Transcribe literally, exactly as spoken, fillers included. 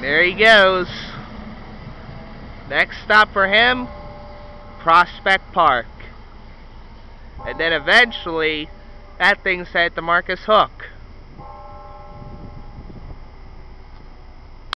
There he goes. Next stop for him, Prospect Park. And then eventually, that thing's set to Marcus Hook.